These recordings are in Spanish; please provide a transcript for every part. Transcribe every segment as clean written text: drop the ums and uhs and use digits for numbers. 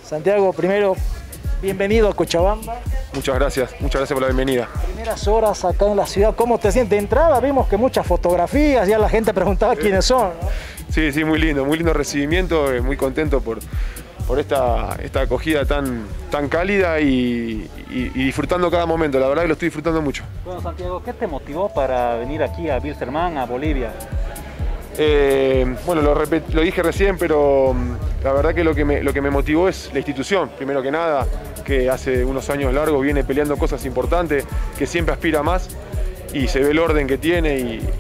Santiago, primero, bienvenido a Cochabamba. Muchas gracias por la bienvenida. Primeras horas acá en la ciudad, ¿cómo te sientes? De entrada vimos que muchas fotografías, ya la gente preguntaba quiénes son, ¿no? Sí, muy lindo recibimiento, muy contento por esta acogida tan cálida y disfrutando cada momento. La verdad que lo estoy disfrutando mucho. Bueno, Santiago, ¿qué te motivó para venir aquí a Wilstermann, a Bolivia? Bueno, lo dije recién, pero la verdad que lo que me motivó es la institución, primero que nada, que hace unos años largos viene peleando cosas importantes, que siempre aspira más y se ve el orden que tiene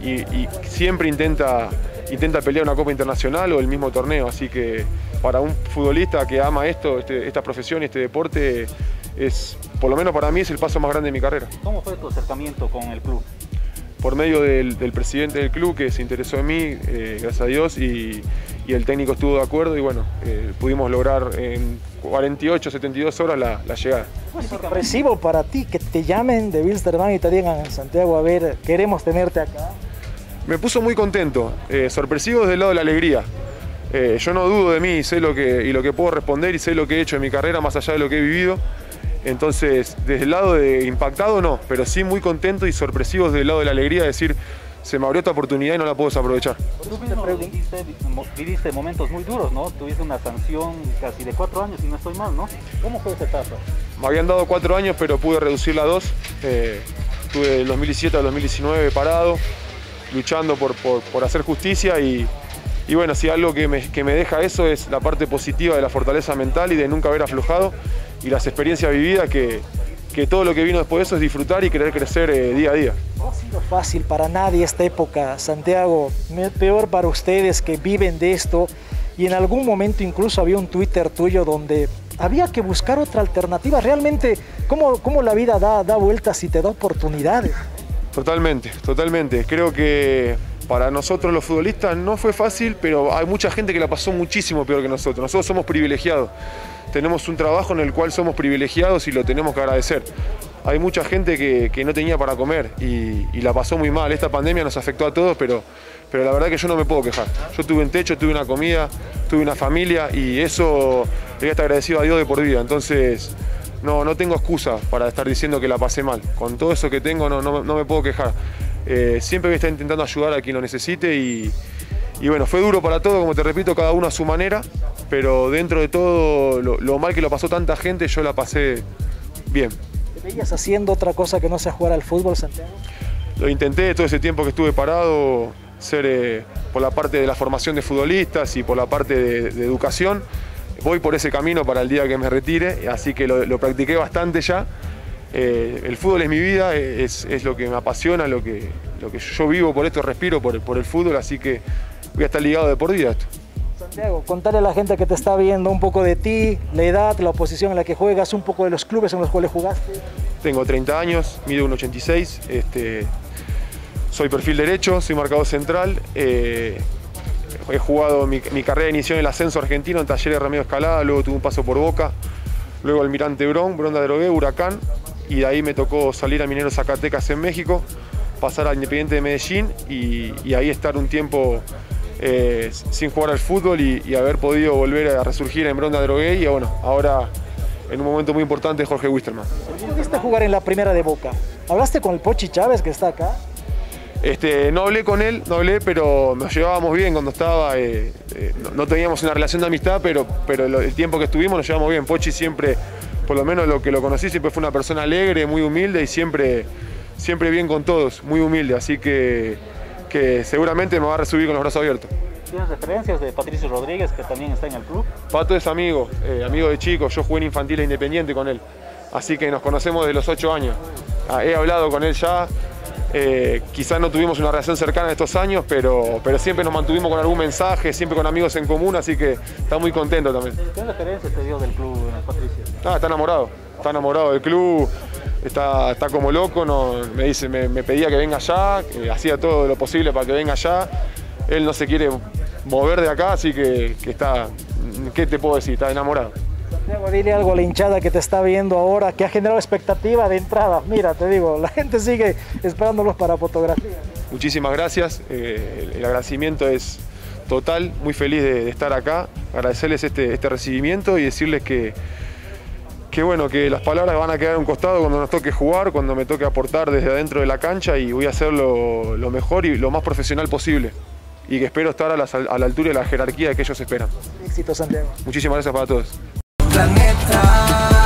y siempre intenta pelear una Copa Internacional o el mismo torneo, así que para un futbolista que ama esta profesión y este deporte, por lo menos para mí es el paso más grande de mi carrera. ¿Cómo fue tu acercamiento con el club? Por medio del presidente del club, que se interesó en mí, gracias a Dios, y el técnico estuvo de acuerdo y bueno, pudimos lograr en 48, 72 horas la llegada. ¿Es sorpresivo para ti que te llamen de Wilstermann y te digan, Santiago, a ver, queremos tenerte acá? Me puso muy contento, sorpresivo desde el lado de la alegría. Yo no dudo de mí, sé lo que puedo responder y sé lo que he hecho en mi carrera más allá de lo que he vivido. Entonces, desde el lado de impactado no, pero sí muy contento y sorpresivo desde el lado de la alegría de decir, se me abrió esta oportunidad y no la puedo desaprovechar. Tú mismo viviste momentos muy duros, ¿no? Tuviste una sanción casi de 4 años, si no estoy mal, ¿no? ¿Cómo fue esa etapa? Me habían dado 4 años, pero pude reducirla a 2. Estuve del 2017 al 2019 parado, luchando por hacer justicia y bueno, si algo que me deja eso es la parte positiva de la fortaleza mental y de nunca haber aflojado y las experiencias vividas que todo lo que vino después de eso es disfrutar y querer crecer día a día. No ha sido fácil para nadie esta época, Santiago, peor para ustedes que viven de esto y en algún momento incluso había un Twitter tuyo donde había que buscar otra alternativa. Realmente, ¿cómo la vida da vueltas y te da oportunidades? Totalmente. Creo que para nosotros los futbolistas no fue fácil, pero hay mucha gente que la pasó muchísimo peor que nosotros. Nosotros somos privilegiados. Tenemos un trabajo en el cual somos privilegiados y lo tenemos que agradecer. Hay mucha gente que no tenía para comer y la pasó muy mal. Esta pandemia nos afectó a todos, pero la verdad que yo no me puedo quejar. Yo tuve un techo, tuve una comida, tuve una familia y eso le voy a estar agradecido a Dios de por vida. Entonces no tengo excusa para estar diciendo que la pasé mal. Con todo eso que tengo no me puedo quejar. Siempre voy a estar intentando ayudar a quien lo necesite y bueno, fue duro para todos, como te repito, cada uno a su manera, pero dentro de todo lo mal que lo pasó tanta gente, yo la pasé bien. ¿Te veías haciendo otra cosa que no sea jugar al fútbol, Santiago? Lo intenté todo ese tiempo que estuve parado, ser por la parte de la formación de futbolistas y por la parte de educación. Voy por ese camino para el día que me retire, así que lo practiqué bastante ya. El fútbol es mi vida, es lo que me apasiona, lo que yo vivo, por esto respiro por el fútbol, así que voy a estar ligado de por vida a esto. Santiago, contarle a la gente que te está viendo un poco de ti, la edad, la posición en la que juegas, un poco de los clubes en los cuales jugaste. Tengo 30 años, mido 1,86, soy perfil derecho, soy marcador central. He jugado, mi carrera inició en el ascenso argentino en Talleres Remedio Escalada, luego tuve un paso por Boca, luego Almirante Brown, Bronda de Drogué, Huracán, y de ahí me tocó salir a Mineros Zacatecas en México, pasar al Independiente de Medellín y ahí estar un tiempo sin jugar al fútbol y haber podido volver a resurgir en Bronda de Drogué y bueno, ahora en un momento muy importante Jorge Wilstermann. ¿Pudiste jugar en la primera de Boca? ¿Hablaste con el Pochi Chávez que está acá? No hablé con él, pero nos llevábamos bien cuando estaba, no teníamos una relación de amistad, pero el tiempo que estuvimos nos llevamos bien. Pochi siempre, por lo menos lo que lo conocí, siempre fue una persona alegre, muy humilde y siempre bien con todos, muy humilde, así que seguramente me va a recibir con los brazos abiertos. ¿Tienes referencias de Patricio Rodríguez, que también está en el club? Pato es amigo de chico, yo jugué en Infantil e Independiente con él, así que nos conocemos desde los 8 años. He hablado con él ya. Quizás no tuvimos una relación cercana estos años, pero siempre nos mantuvimos con algún mensaje, siempre con amigos en común, así que está muy contento también. ¿Qué referencias te dio del club, Patricio? Está enamorado del club, está como loco, me pedía que venga allá, hacía todo lo posible para que venga allá. Él no se quiere mover de acá, así que está, ¿qué te puedo decir? Está enamorado. Santiago, dile algo a la hinchada que te está viendo ahora, que ha generado expectativa de entrada. Mira, te digo, la gente sigue esperándolos para fotografía. Muchísimas gracias, el agradecimiento es total, muy feliz de estar acá. agradecerles este recibimiento y decirles que bueno, que las palabras van a quedar a un costado cuando nos toque jugar, cuando me toque aportar desde adentro de la cancha, y voy a hacer lo mejor y lo más profesional posible. Y que espero estar a la altura de la jerarquía que ellos esperan. Éxito, Santiago. Muchísimas gracias para todos. Planeta.